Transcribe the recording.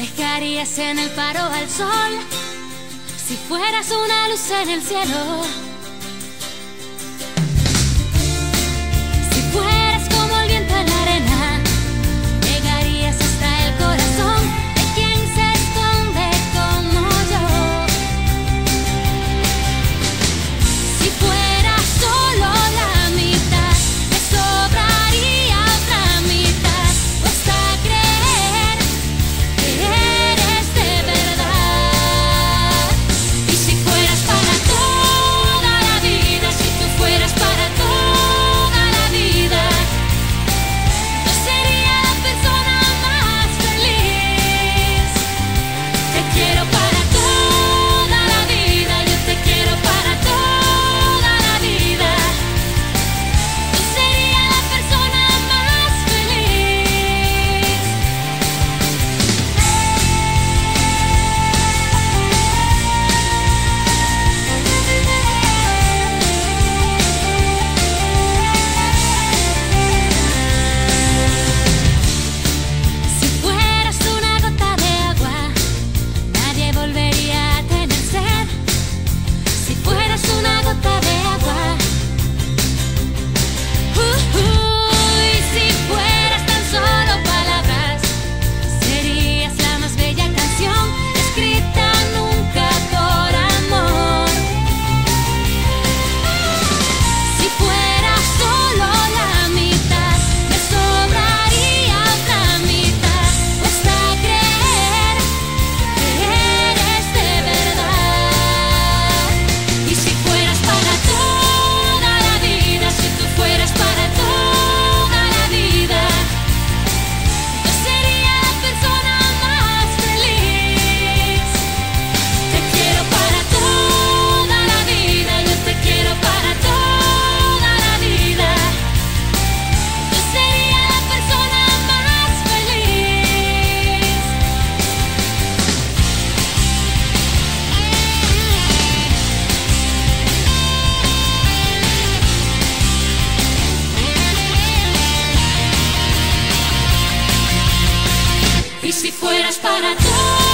Dejarías en el faro al sol si fueras una luz en el cielo. Si fueras como el viento en la arena, llegarías hasta el corazón de quien se esconde como yo. Si fueras solo la mitad, me sobraría otra mitad. Cuesta creer que eres de verdad. Y si fueras para toda la vida, si tú fueras para toda la vida, yo sería la persona más feliz. Te quiero para toda la vida, yo te quiero para toda la vida. Yo sería la persona más feliz. Si fueras una gota de agua, nadie volvería a tener sed. Si fueras una gota de agua, y si fueras tan solo palabras, serías la más bella canción escrita nunca por amor. Si fueras solo la mitad, me sobraría otra mitad. Cuesta creer que eres de verdad. Y si fueras para toda la vida, si tú fueras para toda la vida, yo sería la persona más feliz. Te quiero para toda la vida, yo te quiero para toda la vida. Yo sería la persona más feliz. Y si fueras para toda